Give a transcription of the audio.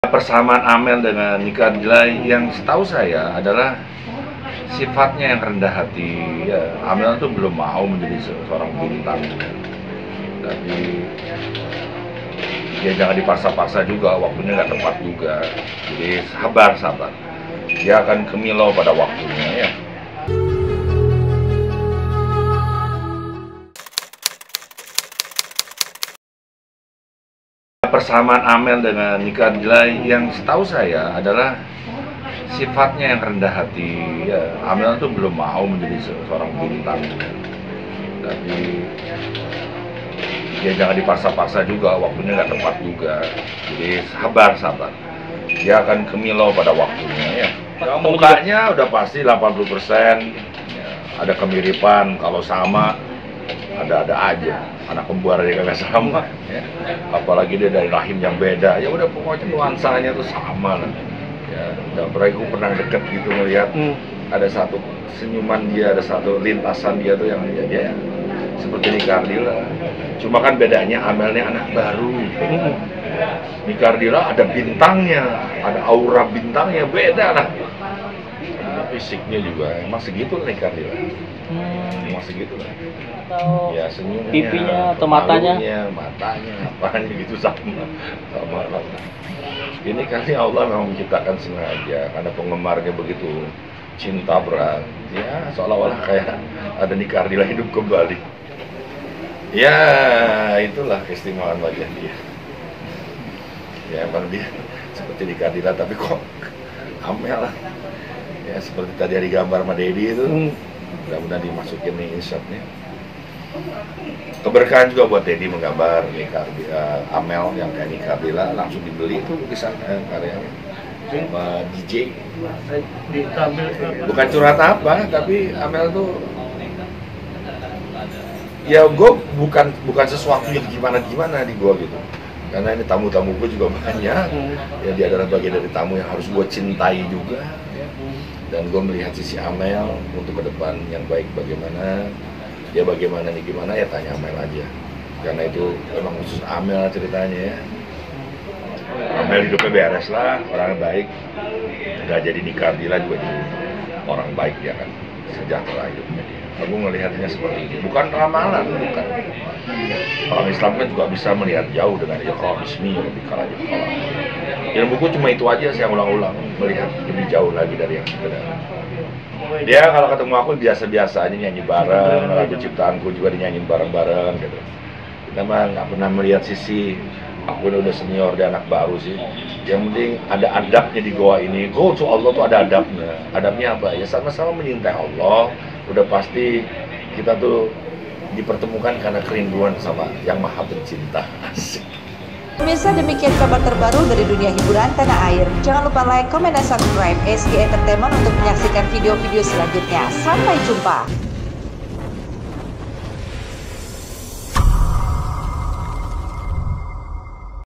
Persamaan Amel dengan Nika Ardila yang setahu saya adalah sifatnya yang rendah hati. Ya, Amel tuh belum mau menjadi seorang bintang. Tapi ya jangan dipaksa-paksa juga, waktunya nggak tepat juga. Jadi sabar. Dia akan kemilau pada waktunya ya. Persamaan Amel dengan Nika Ardila yang setahu saya adalah sifatnya yang rendah hati. Ya, Amel tuh belum mau menjadi seorang bintang. Tapi ya jangan dipaksa-paksa juga, waktunya nggak tepat juga. Jadi sabar. Dia akan kemilau pada waktunya ya. Mukanya udah pasti 80%. Ya, ada kemiripan, kalau sama ada aja. Anak kembar aja kagak sama ya. Apalagi dia dari rahim yang beda, ya udah pokoknya nuansanya tuh sama lah ya. Dan gue pernah deket gitu ngeliat ada satu senyuman dia, ada satu lintasan dia tuh yang dia seperti Nika Ardila. Cuma kan bedanya Amelnya anak baru. Nika Ardila ada bintangnya, ada aura bintangnya, beda lah. Fisiknya juga emang segitu lah Nika Ardila. Emang segitu lah. Atau ya senyumnya, pipinya atau matanya apanya gitu sama lah. Ini kali Allah memang menciptakan sengaja karena penggemarnya begitu cinta berat ya, seolah-olah kayak ada Nika Ardila hidup kembali ya. Itulah keistimewaan wajah dia ya, emang dia seperti Nika Ardila tapi kok Amel lah ya, seperti tadi ada gambar sama Dedi itu. Mudah-mudahan dimasukin nih insertnya. Keberkahan juga buat Dedi menggambar Nika Ardila, Amel yang kayak Nika Ardila, langsung dibeli itu lukisannya, karyanya sama DJ. Bukan curhat apa, tapi Amel tuh ya gue bukan sesuatu yang gimana di gue gitu, karena ini tamu-tamu gue juga banyak ya, dia adalah bagian dari tamu yang harus gue cintai juga ya. Dan gue melihat sisi Amel untuk ke depan yang baik bagaimana. Dia bagaimana nih gimana ya, tanya Amel aja, karena itu memang khusus Amel ceritanya ya. Amel hidupnya beres lah, orang baik, nggak jadi Nika Ardila juga jadi orang baik ya kan, sejahtera hidupnya dia. Aku ngelihatnya seperti ini, bukan ramalan, bukan. Orang Islam kan juga bisa melihat jauh dengan iqra bismi rabbikal a'la. Ilmu buku cuma itu aja, saya ulang-ulang, melihat lebih jauh lagi dari yang sebenarnya. Dia kalau ketemu aku biasa-biasa aja, nyanyi bareng, lagu ciptaanku juga dinyanyiin bareng-bareng gitu. Kita mah nggak pernah melihat sisi aku udah senior, dia anak baru sih. Yang penting ada adabnya di goa ini. Go to Allah tuh ada adabnya. Adabnya apa? Ya sama-sama menyintai Allah. Udah pasti kita tuh dipertemukan karena kerinduan sama yang maha pencinta. Asik. Pemirsa, demikian kabar terbaru dari dunia hiburan tanah air. Jangan lupa like, komen, dan subscribe SG Entertainment untuk menyaksikan video-video selanjutnya. Sampai jumpa.